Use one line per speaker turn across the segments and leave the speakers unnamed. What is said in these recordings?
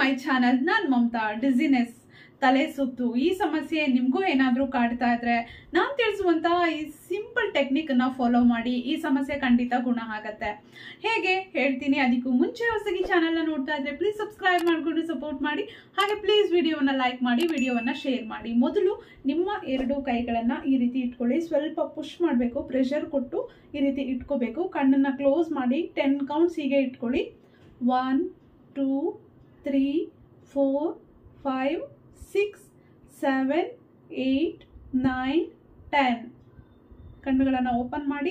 My channel. ನಾನು Mamata. Dizziness, ತಲೆ ಸುತ್ತು ಈ ಸಮಸ್ಯೆ ನಿಮಗೂ ಏನಾದರೂ ಕಾಡ್ತಾ ಇದ್ರೆ ನಾನು ತಿಳಿಸುವಂತಹ ಈ ಸಿಂಪಲ್ ಟೆಕ್ನಿಕನ್ನು ಫಾಲೋ ಮಾಡಿ ಈ ಸಮಸ್ಯೆ ಖಂಡಿತ ಗುಣ ಆಗುತ್ತೆ. ಹೇಗೆ ಹೇಳ್ತೀನಿ. ಅದಕ್ಕೂ ಮುಂಚೆ ಹೊಸಗಿ ಚಾನಲ್ನ ನೋಡ್ತಾ ಇದ್ರೆ ಪ್ಲೀಸ್ ಸಬ್ಸ್ಕ್ರೈಬ್ ಮಾಡಿಕೊಂಡು ಸಪೋರ್ಟ್ ಮಾಡಿ. ಹಾಗೆ ಪ್ಲೀಸ್ ವಿಡಿಯೋವನ್ನು ಲೈಕ್ ಮಾಡಿ, ವಿಡಿಯೋವನ್ನು ಶೇರ್ ಮಾಡಿ. ಮೊದಲು ನಿಮ್ಮ ಎರಡು ಕೈಗಳನ್ನು ಈ ರೀತಿ ಇಟ್ಕೊಳ್ಳಿ. ಸ್ವಲ್ಪ ಪುಷ್ ಮಾಡಬೇಕು, ಪ್ರೆಷರ್ ಕೊಟ್ಟು ಈ ರೀತಿ ಇಟ್ಕೋಬೇಕು. ಕಣ್ಣನ್ನು ಕ್ಲೋಸ್ ಮಾಡಿ 10 ಕೌಂಟ್ಸ್ ಹೀಗೆ ಇಟ್ಕೊಳ್ಳಿ. 1 2 3 4 5 6 7 8 9 10. ಕಣ್ಣುಗಳನ್ನು ಓಪನ್ ಮಾಡಿ.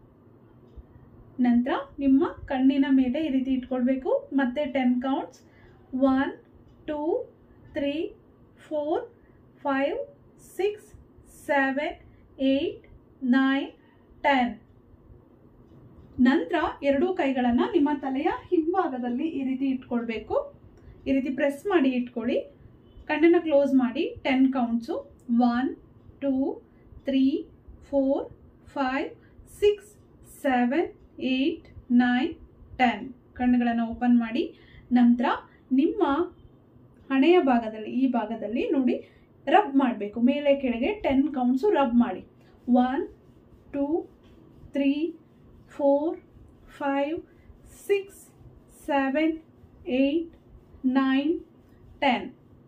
ನಂತರ ನಿಮ್ಮ ಕಣ್ಣಿನ ಮೇಲೆ ಈ ರೀತಿ ಇಟ್ಕೊಳ್ಬೇಕು. ಮತ್ತೆ 10 ಕೌಂಟ್ಸ್. 1 2 3 4 5 6 7 8 9 10. ನಂತರ ಎರಡೂ ಕೈಗಳನ್ನು ನಿಮ್ಮ ತಲೆಯ ಹಿಂಭಾಗದಲ್ಲಿ ಈ ರೀತಿ ಇಟ್ಕೊಳ್ಬೇಕು. ಈ ರೀತಿ ಪ್ರೆಸ್ ಮಾಡಿ ಇಟ್ಕೊಳ್ಳಿ. ಕಣ್ಣನ್ನು ಕ್ಲೋಸ್ ಮಾಡಿ 10 ಕೌಂಟ್ಸು. 1 2 3 4 5 6 7 8 9 10. ಕಣ್ಣುಗಳನ್ನು ಓಪನ್ ಮಾಡಿ. ನಂತರ ನಿಮ್ಮ ಹಣೆಯ ಭಾಗದಲ್ಲಿ, ಈ ಭಾಗದಲ್ಲಿ ನೋಡಿ ರಬ್ ಮಾಡಬೇಕು. ಮೇಲೆ ಕೆಳಗೆ 10 ಕೌಂಟ್ಸು ರಬ್ ಮಾಡಿ. 1 2 3 4 5 6 7 8 9 10.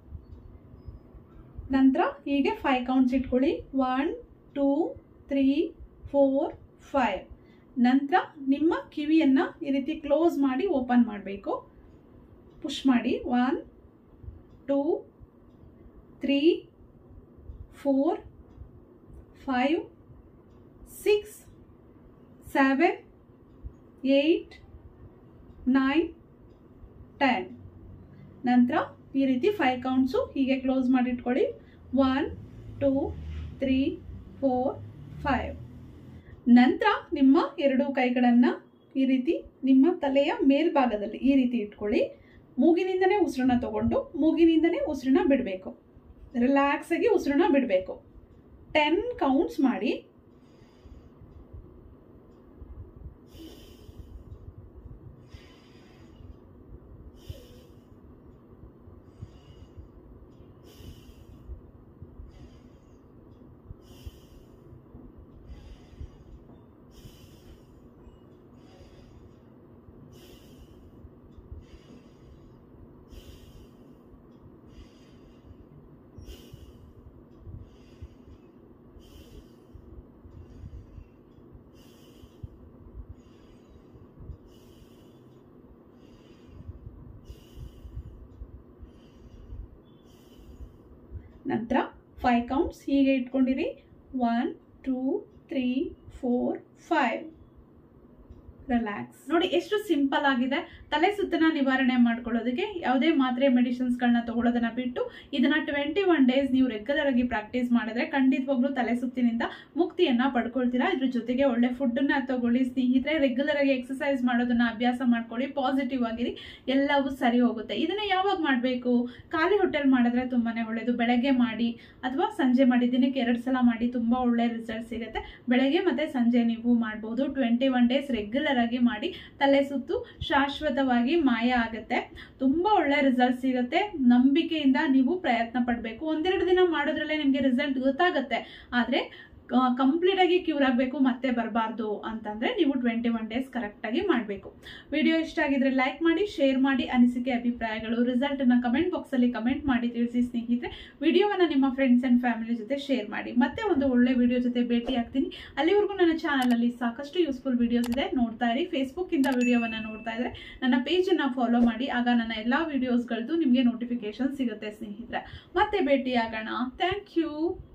ನಂತರ ಹೀಗೆ 5 ಕೌಂಟ್ಸ್ ಇಟ್ಕೊಳ್ಳಿ. 1 2 3 4 5. ನಂತರ ನಿಮ್ಮ ಕಿವಿಯನ್ನು ಈ ರೀತಿ ಕ್ಲೋಸ್ ಮಾಡಿ ಓಪನ್ ಮಾಡಬೇಕು. ಪುಷ್ ಮಾಡಿ. 1 2 3 4 5 6 7 8 9 10. ನಂತರ ಈ ರೀತಿ 5 ಕೌಂಟ್ಸು ಹೀಗೆ ಕ್ಲೋಸ್ ಮಾಡಿ ಇಟ್ಕೊಳ್ಳಿ. 1 2 3 4 5. ನಂತರ ನಿಮ್ಮ ಎರಡು ಕೈಗಳನ್ನು ಈ ರೀತಿ ನಿಮ್ಮ ತಲೆಯ ಮೇಲ್ಭಾಗದಲ್ಲಿ ಈ ರೀತಿ ಇಟ್ಕೊಳ್ಳಿ. ಮೂಗಿನಿಂದನೇ ಉಸಿರನ್ನ ತಗೊಂಡು ಮೂಗಿನಿಂದನೇ ಉಸಿರನ್ನ ಬಿಡಬೇಕು. ರಿಲ್ಯಾಕ್ಸ್ ಆಗಿ ಉಸಿರನ್ನ ಬಿಡಬೇಕು. 10 ಕೌಂಟ್ಸ್ ಮಾಡಿ. ನಂತರ 5 ಕೌಂಟ್ಸ್ ಹೀಗೆ ಇಟ್ಕೊಂಡಿರಿ. 1 2 3 4 5. ರಿಲ್ಯಾಕ್ಸ್. ನೋಡಿ ಎಷ್ಟು ಸಿಂಪಲ್ ಆಗಿದೆ. ತಲೆ ಸುತ್ತನ ನಿವಾರಣೆ ಮಾಡ್ಕೊಳ್ಳೋದಕ್ಕೆ ಯಾವುದೇ ಮಾತ್ರೆ ಮೆಡಿಸಿನ್ಸ್ಗಳನ್ನ ತಗೊಳ್ಳೋದನ್ನ ಬಿಟ್ಟು ಇದನ್ನ 21 ಡೇಸ್ ನೀವು ರೆಗ್ಯುಲರ್ ಆಗಿ ಪ್ರಾಕ್ಟೀಸ್ ಮಾಡಿದ್ರೆ ಖಂಡಿತವಾಗ್ಲೂ ತಲೆ ಸುತ್ತಿನಿಂದ ಮುಕ್ತಿಯನ್ನ ಪಡ್ಕೊಳ್ತೀರಾ. ಇದ್ರ ಜೊತೆಗೆ ಒಳ್ಳೆ ಫುಡ್ಡನ್ನ ತಗೊಳ್ಳಿ ಸ್ನೇಹಿತರೆ. ರೆಗ್ಯುಲರ್ ಆಗಿ ಎಕ್ಸಸೈಸ್ ಮಾಡೋದನ್ನ ಅಭ್ಯಾಸ ಮಾಡ್ಕೊಳ್ಳಿ. ಪಾಸಿಟಿವ್ ಆಗಿರಿ, ಎಲ್ಲವೂ ಸರಿ ಹೋಗುತ್ತೆ. ಇದನ್ನ ಯಾವಾಗ ಮಾಡಬೇಕು? ಖಾಲಿ ಹೊಟ್ಟೆಲ್ ಮಾಡಿದ್ರೆ ತುಂಬಾನೇ ಒಳ್ಳೇದು. ಬೆಳಗ್ಗೆ ಮಾಡಿ ಅಥವಾ ಸಂಜೆ ಮಾಡಿ. ದಿನಕ್ಕೆ 2 ಸಲ ಮಾಡಿ. ತುಂಬಾ ಒಳ್ಳೆ ರಿಸಲ್ಟ್ ಸಿಗುತ್ತೆ. ಬೆಳಗ್ಗೆ ಮತ್ತೆ ಸಂಜೆ ನೀವು ಮಾಡಬಹುದು. 21 ಡೇಸ್ ರೆಗ್ಯುಲರ್ ಆಗಿ ಮಾಡಿ. ತಲೆ ಸುತ್ತು ಶಾಶ್ವತವಾಗಿ ಮಾಯ ಆಗುತ್ತೆ. ತುಂಬಾ ಒಳ್ಳೆ ರಿಸಲ್ಟ್ ಸಿಗುತ್ತೆ. ನಂಬಿಕೆಯಿಂದ ನೀವು ಪ್ರಯತ್ನ ಪಡಬೇಕು. 1-2 ದಿನ ಮಾಡೋದ್ರಲ್ಲೇ ನಿಮಗೆ ರಿಸಲ್ಟ್ ಗೊತ್ತಾಗುತ್ತೆ. ಆದ್ರೆ ಕಂಪ್ಲೀಟ್ ಆಗಿ ಕ್ಯೂರ್ ಆಗಬೇಕು, ಮತ್ತೆ ಬರಬಾರ್ದು ಅಂತಂದ್ರೆ ನೀವು 21 ಡೇಸ್ ಕರೆಕ್ಟ್ ಆಗಿ ಮಾಡಬೇಕು. ವಿಡಿಯೋ ಇಷ್ಟ ಆಗಿದ್ರೆ ಲೈಕ್ ಮಾಡಿ, ಶೇರ್ ಮಾಡಿ. ಅನಿಸಿಕೆ ಅಭಿಪ್ರಾಯಗಳು ರಿಸಲ್ಟ್ ಅನ್ನ ಕಮೆಂಟ್ ಬಾಕ್ಸ್ ಅಲ್ಲಿ ಕಮೆಂಟ್ ಮಾಡಿ ತಿಳಿಸಿ ಸ್ನೇಹಿತರೆ. ವಿಡಿಯೋವನ್ನ ನಿಮ್ಮ ಫ್ರೆಂಡ್ಸ್ ಅಂಡ್ ಫ್ಯಾಮಿಲಿ ಜೊತೆ ಶೇರ್ ಮಾಡಿ. ಮತ್ತೆ ಒಂದು ಒಳ್ಳೆ ವಿಡಿಯೋ ಜೊತೆ ಭೇಟಿ ಆಗ್ತೀನಿ. ಅಲ್ಲಿವರೆಗೂ ನನ್ನ ಚಾನಲ್ ಅಲ್ಲಿ ಸಾಕಷ್ಟು ಯೂಸ್ಫುಲ್ ವಿಡಿಯೋಸ್ ಇದೆ, ನೋಡ್ತಾ ಇರಿ. ಫೇಸ್ಬುಕ್ ಇಂದ ವಿಡಿಯೋವನ್ನ ನೋಡ್ತಾ ಇದ್ರೆ ನನ್ನ ಪೇಜ್ ಅನ್ನ ಫಾಲೋ ಮಾಡಿ. ಆಗ ನನ್ನ ಎಲ್ಲಾ ವಿಡಿಯೋಸ್ಗಳದ್ದು ನಿಮಗೆ ನೋಟಿಫಿಕೇಶನ್ ಸಿಗುತ್ತೆ ಸ್ನೇಹಿತರೆ. ಮತ್ತೆ ಭೇಟಿ ಆಗೋಣ. Thank you.